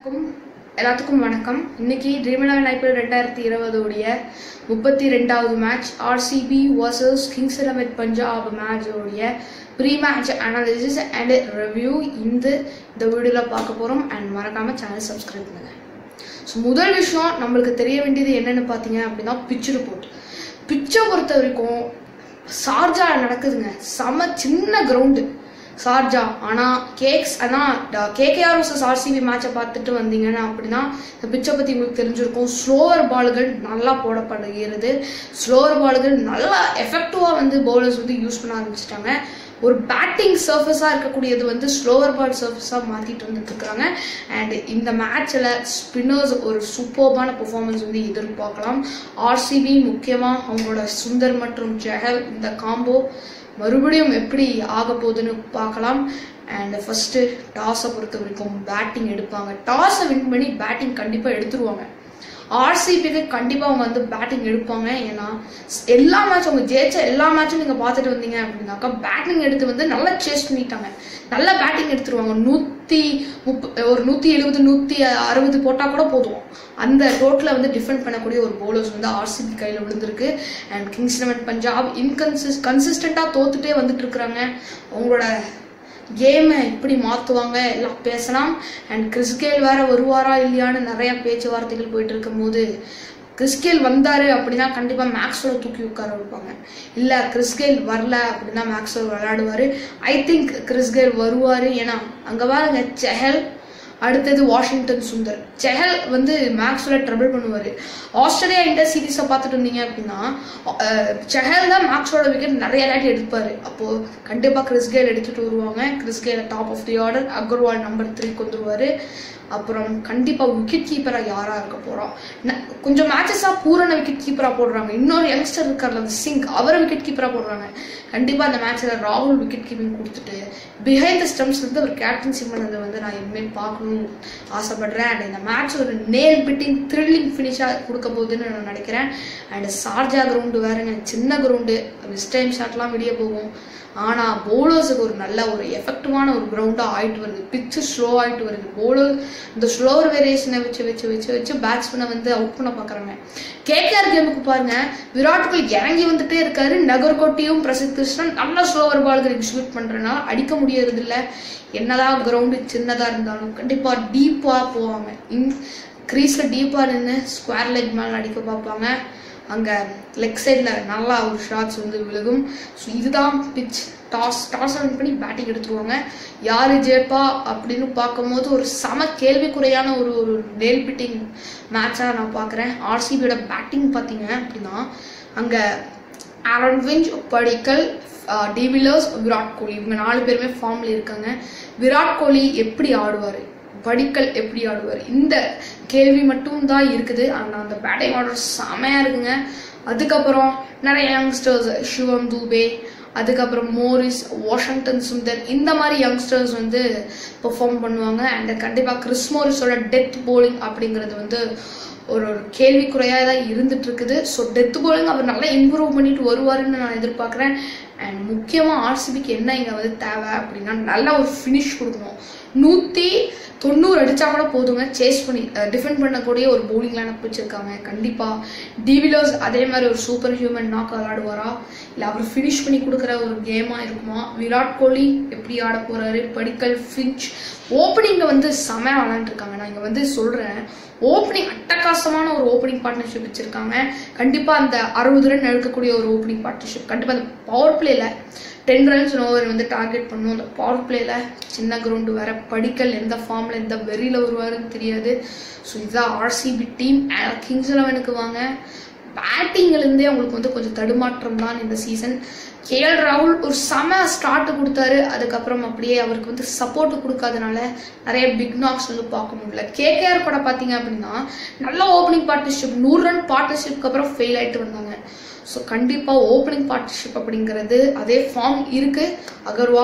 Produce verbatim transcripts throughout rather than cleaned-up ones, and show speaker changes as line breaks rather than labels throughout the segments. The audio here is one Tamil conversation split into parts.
எல்லாத்துக்கும் வணக்கம். இன்னைக்கு ட்ரீம் எலெவன் ஐபிஎல் ரெண்டாயிரத்தி இருபது உடைய முப்பத்தி ரெண்டாவது match RCB versus Kings Eleven Punjab match உடைய pre match analysis and review இந்த இந்த வீடியோவில் பார்க்க போகிறோம். அண்ட் மறக்காமல் சேனல் சப்ஸ்கிரைப் பண்ணுங்கள். ஸோ முதல் விஷயம் நம்மளுக்கு தெரிய வேண்டியது என்னென்னு பார்த்தீங்க அப்படின்னா பிச் ரிப்போர்ட். பிச்சை பொறுத்த வரைக்கும் ஷார்ஜா நடக்குதுங்க. செம சின்ன கிரவுண்டு ஷார்ஜா. ஆனால் கேக்ஸ் ஆனால் கேகேஆர் வர்சஸ் ஆர்சிபி மேட்சை பார்த்துட்டு வந்தீங்கன்னா அப்படின்னா இந்த பிச்சை பற்றி உங்களுக்கு தெரிஞ்சிருக்கும். ஸ்லோவர் பால்கள் நல்லா போடப்படுகிறது. ஸ்லோவர் பால்கள் நல்லா எஃபெக்டிவாக வந்து பவுலர்ஸ் வந்து யூஸ் பண்ண ஆரம்பிச்சிட்டாங்க. ஒரு பேட்டிங் சர்ஃபேஸாக இருக்கக்கூடியது வந்து ஸ்லோவர் பால் சர்ஃபேஸாக மாற்றிட்டு வந்துட்டு இருக்கிறாங்க. அண்ட் இந்த மேட்சில் ஸ்பின்னர்ஸ் ஒரு சூப்பர்பான பெர்ஃபார்மன்ஸ் வந்து எதிர்பார்க்கலாம். ஆர்சிபி முக்கியமாக அவங்களோட சுந்தர் மற்றும் ஜெஹல் இந்த காம்போ மறுபடியும் எப்படி ஆக போகுதுன்னு பார்க்கலாம். அண்ட் ஃபஸ்ட்டு டாஸை பொறுத்த வரைக்கும் பேட்டிங் எடுப்பாங்க. டாஸை வின் பண்ணி பேட்டிங் கண்டிப்பாக எடுத்துருவாங்க. ஆர்சிபிக்கு கண்டிப்பாக அவங்க வந்து பேட்டிங் எடுப்பாங்க. ஏன்னா எல்லா மேட்சும் அவங்க ஜெயிச்ச எல்லா மேட்சும் நீங்கள் பார்த்துட்டு வந்தீங்க அப்படின்னாக்கா பேட்டிங் எடுத்து வந்து நல்லா சேஸ் பண்ணிட்டாங்க. நல்லா பேட்டிங் எடுத்துருவாங்க. நூற்றி முப்ப ஒரு நூற்றி எழுபது நூற்றி அறுபது போட்டால் கூட போதும். அந்த ரோட்டில் வந்து டிஃபெண்ட் பண்ணக்கூடிய ஒரு பவுலர்ஸ் வந்து ஆர்சிபி கையில் விழுந்திருக்கு. அண்ட் கிங்ஸ் எலெவன் பஞ்சாப் இன்கன்சிஸ் கன்சிஸ்டண்ட்டாக தோத்துட்டே வந்துட்டு இருக்கிறாங்க. அவங்களோட கேமை இப்படி மாற்றுவாங்க எல்லாம் பேசலாம். அண்ட் கிறிஸ் கெயில் வேற வருவாரா இல்லையான்னு நிறைய பேச்சுவார்த்தைகள் போயிட்டு இருக்கும் போது கிறிஸ் கெயில் வந்தார் அப்படின்னா கண்டிப்பாக மேக்ஸ்வெல் தூக்கி உட்கார வைப்பாங்க. இல்லை கிறிஸ் கெயில் வரல அப்படின்னா மேக்ஸ்வெல் விளையாடுவார். ஐ திங்க் கிறிஸ் கெயில் வருவார். ஏன்னா அங்கே பாருங்க செஹல், அடுத்தது வாஷிங்டன் சுந்தர். செஹல் வந்து மேக்ஸ்வெல்லை ட்ரபிள் பண்ணுவார். ஆஸ்திரேலியா இந்தியா சீரீஸை பார்த்துட்டு இருந்தீங்க அப்படின்னா செஹல் தான் மேக்ஸ்வெலோட விக்கெட் நிறைய லாட்டி எடுப்பார். அப்போது கண்டிப்பாக கிறிஸ் கெயில் எடுத்துகிட்டு வருவாங்க. Chris Gayle top of the order, Agarwal number three கொண்டு வருவார். அப்புறம் கண்டிப்பாக விக்கெட் கீப்பராக யாராக இருக்க போகிறோம். கொஞ்சம் மேட்சஸாக பூரண விக்கெட் கீப்பராக போடுறாங்க. இன்னொரு யங்ஸ்டர் இருக்கார்ல அந்த சிங், அவரை விக்கெட் கீப்பராக போடுறாங்க. கண்டிப்பாக அந்த மேட்ச்சில் ராகுல் விக்கெட் கீப்பிங் கொடுத்துட்டு பிஹைண்ட் த ஸ்டம்ப்ஸ் வந்து ஒரு கேப்டன்சி பண்ணதை வந்து நான் இனிமேல் பார்க்கணும்னு ஆசைப்படுறேன். அண்ட் இந்த மேட்ச் ஒரு நேல் பிட்டிங் த்ரில்லிங் ஃபினிஷாக கொடுக்க போகுதுன்னு நான் நினைக்கிறேன். அண்ட் ஷார்ஜா கிரவுண்டு வேறுங்க, சின்ன கிரவுண்டு, மிஸ் டைம் ஷாட்லாம் வெளியே போகும். ஆனால் பவுலர்ஸுக்கு ஒரு நல்ல ஒரு எஃபெக்டிவான ஒரு கிரவுண்டாக ஆகிட்டு வருது. பிச்சு ஸ்லோ ஆகிட்டு வருது. பவுலர் இந்த ஸ்லோவர் வேரியேஷனை வச்சு வச்சு வச்சு வச்சு பேட்ஸ்மேனை வந்து அவுட் பண்ண பார்க்குறாங்க. கேகேஆர் கேமுக்கு பாருங்க, விராட் கோலி இறங்கி வந்துட்டே இருக்காரு. நகர்கோட்டியும் பிரசித் கிருஷ்ணன் நல்ல ஸ்லோவர் பால்கள் எக்ஸிக்யூட் பண்ணுறதுனால அடிக்க முடியறது இல்லை. என்னதான் கிரவுண்டு சின்னதாக இருந்தாலும் கண்டிப்பாக டீப்பாக போவாங்க. இன் க்ரீஸில் டீப்பாக நின்று ஸ்கொயர் லெக் மேலே அடிக்க பார்ப்பாங்க. அங்கே லெக் சைடில் நல்லா ஒரு ஷாட்ஸ் வந்து விழுகும். ஸோ இதுதான் பிச். டாஸ் டாஸ் வின் பண்ணி பேட்டிங் எடுத்துருவாங்க. யார் ஜெயிப்பா அப்படின்னு பார்க்கும்போது ஒரு சம கேள்விக்குறையான ஒரு ஒரு நேல் பிட்டிங் மேட்சாக நான் பார்க்குறேன். ஆர்சிபியோட பேட்டிங் பார்த்தீங்க அப்படின்னா அங்கே Aaron Finch, Padikkal, de Villiers, Virat Kohli இவங்க நாலு பேருமே ஃபார்மில் இருக்காங்க. விராட் கோலி எப்படி ஆடுவார், படிக்கல் எப்படி ஆடுவார், இந்த கேள்வி மட்டும் தான் இருக்குது. ஆனால் அந்த பேட்டிங் ஆர்டர் செமையாக இருக்குங்க. அதுக்கப்புறம் நிறைய யங்ஸ்டர்ஸ், சிவம் தூபே, அதுக்கப்புறம் மோரிஸ், வாஷிங்டன் சுந்தர், இந்த மாதிரி யங்ஸ்டர்ஸ் வந்து பெர்ஃபார்ம் பண்ணுவாங்க. அண்ட் கண்டிப்பாக கிறிஸ் மோரிஸோட டெத் போலிங் அப்படிங்கிறது வந்து ஒரு ஒரு கேள்விக்குறையாக தான் இருந்துட்டு இருக்குது. ஸோ டெத் போலிங் அவர் நல்லா இம்ப்ரூவ் பண்ணிட்டு வருவாருன்னு நான் எதிர்பார்க்குறேன். அண்ட் முக்கியமாக ஆர்சிபிக்கு என்ன இங்கே வந்து தேவை அப்படின்னா நல்ல ஒரு ஃபினிஷ் கொடுக்கணும். நூற்றி தொண்ணூறு அடித்தா கூட போதுங்க. சேஸ் பண்ணி டிஃபெண்ட் பண்ணக்கூடிய ஒரு பவுலிங் லைனப் வச்சுருக்காங்க. கண்டிப்பாக டிவிலியர்ஸ் அதே மாதிரி ஒரு சூப்பர் ஹியூமன் நாக் விளாடுவாரா, இல்லை அவர் ஃபினிஷ் பண்ணி கொடுக்குற ஒரு கேமாக இருக்குமா, விராட் கோலி எப்படி ஆட போகிறாரு, படிக்கல், ஃபின்ச் ஓப்பனிங்கை வந்து செமையாக விளாண்டுருக்காங்க. நான் இங்கே வந்து சொல்கிறேன், ஓப்பனிங் அட்டகாசமான ஒரு ஓப்பனிங் பார்ட்னர்ஷிப் வச்சுருக்காங்க. கண்டிப்பாக அந்த அறுபது ரன் எடுக்கக்கூடிய ஒரு ஓப்பனிங் பார்ட்னர்ஷிப். கண்டிப்பாக அந்த பவர் பிளேயில் டென் ரன்ஸ் ஓவர் வந்து டார்கெட் பண்ணும். அந்த பவர் பிளேயில் சின்ன கிரவுண்டு வேற, படிக்கல் எந்த ஃபார்மில் எந்த வெறியில் வருவாருன்னு தெரியாது. ஸோ இதுதான் ஆர்சிபி டீம். கிங்ஸ் எலெவனுக்கு வாங்க, பேட்டிங்லேருந்தே அவங்களுக்கு வந்து கொஞ்சம் தடுமாற்றம் தான் இந்த சீசன். கேஎல் ராகுல் ஒரு செம ஸ்டார்ட் கொடுத்தாரு. அதுக்கப்புறம் அப்படியே அவருக்கு வந்து சப்போர்ட் கொடுக்காதனால நிறைய பிக் நாக்ஸ் வந்து பார்க்க முடியல. கேகேஆர் கூட பார்த்தீங்க அப்படின்னா நல்ல ஓப்பனிங் பார்ட்னர்ஷிப், நூறு ரன் பார்ட்னர்ஷிப்க்கு அப்புறம் ஃபெயில் ஆகிட்டு வந்தாங்க. ஸோ கண்டிப்பாக ஓப்பனிங் பார்ட்னர்ஷிப் அப்படிங்கிறது அதே ஃபார்ம் இருக்குது. அகர்வால்,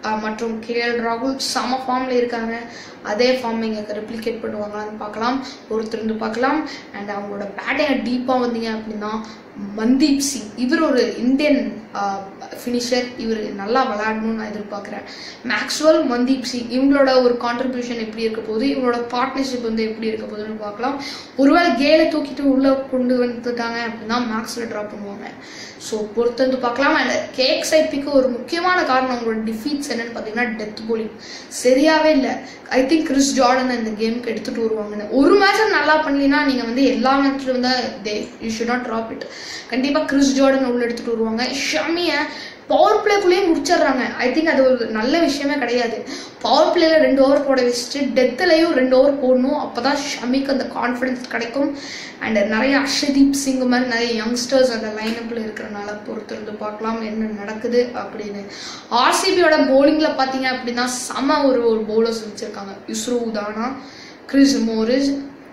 மற்றும் கேஎல் ராகுல் சம ஃபார்மில் இருக்காங்க. அதே ஃபார்ம் இங்கே ரெப்ளிகேட் பண்ணுவாங்களான்னு பார்க்கலாம், பொறுத்திருந்து பார்க்கலாம். அண்ட் அவங்களோட பேட்டிங் டீப்பாக வந்தீங்க அப்படின்னா மன்தீப் சிங், இவர் ஒரு இந்தியன் ஃபினிஷர், இவர் நல்லா விளையாடணும்னு நான் எதிர்பார்க்குறேன். மேக்ஸ்வெல், மன்தீப் சிங் இவங்களோட ஒரு கான்ட்ரிபியூஷன் எப்படி இருக்க போகுது, இவங்களோட பார்ட்னர்ஷிப் வந்து எப்படி இருக்க போகுதுன்னு பார்க்கலாம். ஒருவேளை கேலை தூக்கிட்டு உள்ளே கொண்டு வந்துட்டாங்க அப்படின்னா மேக்ஸ்வெல் ட்ராப் பண்ணுவாங்க. ஸோ பொறுத்து பார்க்கலாம். அண்ட் கேஎக்ஸ்ஐபிக்கு ஒரு முக்கியமான காரணம் அவங்களோட டிஃபீட்ஸ் என்னன்னு பார்த்தீங்கன்னா டெத் போலிங் சரியாகவே இல்லை. ஐ திங்க் கிறிஸ் ஜார்டன் இந்த கேமுக்கு எடுத்துகிட்டு வருவாங்கன்னு. ஒரு மேட்ச் நல்லா பண்ணலினா நீங்கள் வந்து எல்லா மேட்ச்லையும் வந்து they you should not drop it. கண்டிப்பாக கிறிஸ் ஜார்டன் உள்ள எடுத்துகிட்டு வருவாங்க. ஷமியை பவர் பிளேக்குள்ளேயே முடிச்சிடுறாங்க. ஐ திங்க் அது ஒரு நல்ல விஷயமே கிடையாது. பவர் பிளேல ரெண்டு ஓவர் போட வச்சுட்டு டெத்துலையும் ரெண்டு ஓவர் போடணும். அப்போ தான் ஷமிக்கு அந்த கான்ஃபிடன்ஸ் கிடைக்கும். அண்ட் நிறைய அர்ஷதீப் சிங் மாதிரி நிறைய யங்ஸ்டர்ஸ் அந்த லைனப்பில் இருக்கிறனால பொறுத்திருந்து பார்க்கலாம் என்ன நடக்குது அப்படின்னு. ஆர்சிபியோட போலிங்கில் பார்த்தீங்க அப்படின்னா செம ஒரு ஒரு பவுலர்ஸ் வச்சுருக்காங்க. யுஸ்ரு உதானா, கிறிஸ் மோரிஸ்,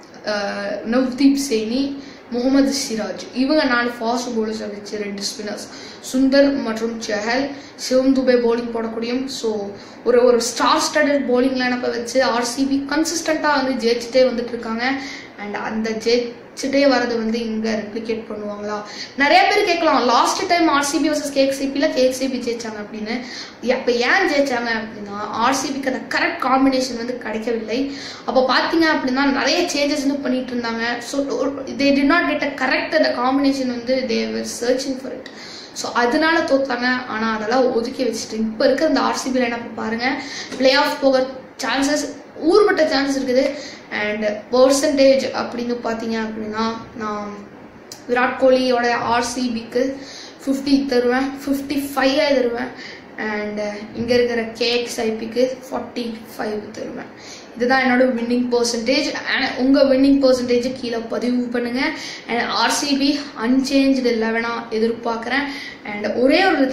நவ்தீப் சைனி, முகமது சிராஜ், இவங்க நாலு ஃபாஸ்ட் பவுலர்ஸை வச்சு ரெண்டு ஸ்பின்னர்ஸ் சுந்தர் மற்றும் செஹல், சிவம் துபே பவுலிங் போடக்கூடியும். ஸோ ஒரு ஒரு ஸ்டார் ஸ்டடட் பவுலிங் லைனப்பை வச்சு ஆர்சிபி கன்சிஸ்டண்ட்டாக வந்து ஜெயிச்சுட்டே வந்துட்டு இருக்காங்க. அண்ட் அந்த ஜெயிச்சுட்டே வரது வந்து இங்கே ரெப்ளிகேட் பண்ணுவாங்களா? நிறைய பேர் கேட்கலாம், லாஸ்ட் டைம் ஆர்சிபி வர்சஸ் கேஎக்ஸ்ஐபியில் கேஎக்ஸ்ஐபி ஜெயிச்சாங்க அப்படின்னு. அப்போ ஏன் ஜெயிச்சாங்க அப்படின்னா ஆர்சிபிக்கு அந்த கரெக்ட் காம்பினேஷன் வந்து கிடைக்கவில்லை. அப்போ பார்த்தீங்க அப்படின்னா நிறைய சேஞ்சஸ் வந்து பண்ணிட்டு இருந்தாங்க. So they did not get a correct அந்த காம்பினேஷன் வந்து they were searching for it. So அதனால தோத்தாங்க. ஆனால் அதெல்லாம் ஒதுக்கி வச்சுட்டு இப்போ இருக்கிற இந்த ஆர்சிபி லைனப்பை பாருங்கள், பிளே ஆஃப் போக சான்சஸ் ஊர்பட்ட சான்ஸ் இருக்குது. அண்ட் பர்சன்டேஜ் அப்படின்னு பார்த்தீங்க அப்படின்னா நான் விராட் கோலியோட ஆர்சிபிக்கு ஃபிஃப்டி தருவேன், ஃபிஃப்டி ஃபைவ் தருவேன். அண்ட் இங்கே இருக்கிற கேஎக்ஸ்ஐபிக்கு ஃபார்ட்டி ஃபைவ் தருவேன். இதுதான் என்னோட வின்னிங் பர்சன்டேஜ். அண்ட் உங்கள் வின்னிங் பர்சன்டேஜை கீழே பதிவு பண்ணுங்கள். அண்ட் ஆர்சிபி அன்சேஞ்சு லெவனாக எதிர்பார்க்குறேன். அண்ட் ஒரே ஒரு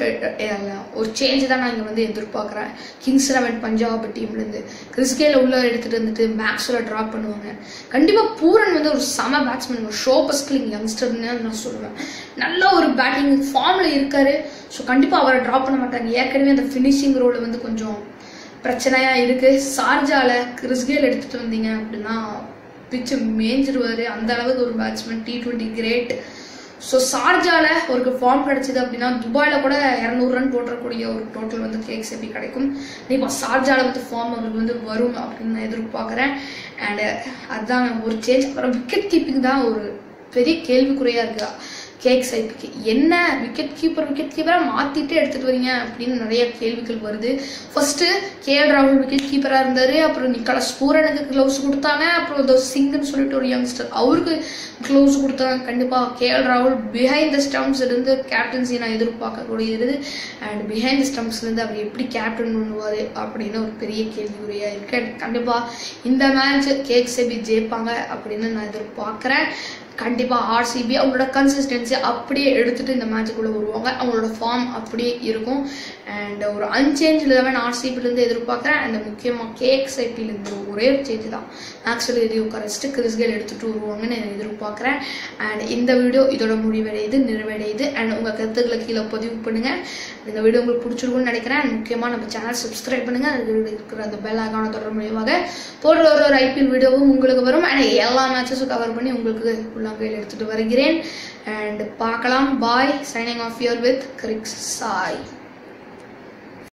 ஒரு சேஞ்ச் தான் நான் இங்கே வந்து எதிர்பார்க்குறேன். கிங்ஸ் லெவன் பஞ்சாப் டீம்லேருந்து கிறிஸ் கெயில் உள்ள எடுத்துகிட்டு வந்துட்டு மேக்ஸ்வெல் ட்ராப் பண்ணுவாங்க. கண்டிப்பாக பூரன் வந்து ஒரு செம பேட்ஸ்மேன், ஷோ பஸ்கிலிங் யங்ஸ்டர்னு நான் சொல்லுவேன். நல்ல ஒரு பேட்டிங் ஃபார்மில் இருக்கார். ஸோ கண்டிப்பாக அவரை ட்ராப் பண்ண மாட்டாங்க. ஏற்கனவே அந்த ஃபினிஷிங் ரோல் வந்து கொஞ்சம் பிரச்சனையாக இருக்குது. சார்ஜால கிறிஸ் கெயில் எடுத்துகிட்டு வந்தீங்க அப்படின்னா பிச்சு மேய்ஞ்சிருவார். அந்த அளவுக்கு ஒரு batsman, T twenty great. So சார்ஜால ஒரு ஃபார்ம் கிடைச்சிது அப்படின்னா துபாயில் கூட இரநூறு ரன் போட்டக்கூடிய ஒரு டோட்டல் வந்து கேஎக்ஸ்ஐபி கிடைக்கும். கண்டிப்பாக சார்ஜால வந்து ஃபார்ம் அவருக்கு வந்து வரும் அப்படின்னு நான் எதிர்பார்க்குறேன். அண்டு அதுதான் ஒரு சேஞ்ச். அப்புறம் விக்கெட் கீப்பிங் தான் ஒரு பெரிய கேள்விக்குறையாக இருக்குது கேஎக்ஸ்ஐபிக்கு. என்ன விக்கெட் கீப்பர் விக்கெட் கீப்பராக மாற்றிட்டு எடுத்துகிட்டு வரீங்க அப்படின்னு நிறைய கேள்விகள் வருது. ஃபர்ஸ்ட்டு கேஎல் ராகுல் விக்கெட் கீப்பராக இருந்தார். அப்புறம் நிக்கலஸ் பூரனுக்கு க்ளவுஸ் கொடுத்தாங்க. அப்புறம் இதோ சிங்னு சொல்லிட்டு ஒரு யங்ஸ்டர் அவருக்கு க்ளவுஸ் கொடுத்தாங்க. கண்டிப்பாக கேஎல் ராகுல் பிஹைண்ட் த ஸ்டம்ப்ஸ் இருந்து கேப்டன்சி நான் எதிர்பார்க்கக்கூடியது. அண்ட் பிஹைண்ட் த ஸ்டம்ப்ஸ்லேருந்து அவர் எப்படி கேப்டன் பண்ணுவார் அப்படின்னு ஒரு பெரிய கேள்விக்குறியாக இருக்குது. கண்டிப்பாக இந்த மேட்ச் கேஎக்ஸ்ஐபி ஜெயிப்பாங்க அப்படின்னு நான் எதிர்பார்க்குறேன். கண்டிப்பாக ஆர்சிபி அவங்களோட கன்சிஸ்டன்சி அப்படியே எடுத்துகிட்டு இந்த மேட்சுக்குள்ளே வருவாங்க. அவங்களோட ஃபார்ம் அப்படியே இருக்கும். அண்ட் ஒரு அன்சேஞ்ச் லெவன் ஆர்சிபிலேருந்து எதிர்பார்க்குறேன். அண்ட் முக்கியமாக கேஎக்ஸ்ஐபிலேருந்து ஒரே ஒரு சேஞ்ச் தான், மேக்ஸ்வெல் எதையோ கரைச்சிட்டு கிறிஸ் கெயில் எடுத்துகிட்டு வருவாங்கன்னு நான் எதிர்பார்க்குறேன். அண்ட் இந்த வீடியோ இதோட முடிவடையுது நிறைவடையுது. அண்ட் உங்கள் கருத்துக்களை கீழே பதிவு பண்ணுங்கள். இந்த வீடியோ உங்களுக்கு பிடிச்சிருக்குன்னு நினைக்கிறேன். அண்ட் முக்கியமாக நம்ம சேனல் சப்ஸ்கிரைப் பண்ணுங்கள். அது இருக்கிற அந்த பெல் ஐகானை தொடர் மூலியமாக போடுற ஒரு ஒரு ஐபிஎல் வீடியோவும் உங்களுக்கு வரும். அண்ட் எல்லா மேட்சஸும் கவர் பண்ணி உங்களுக்கு உள்ளங்கையில் எடுத்துகிட்டு வருகிறேன். அண்ட் பார்க்கலாம். Bye. Signing off your with Cricks Sai.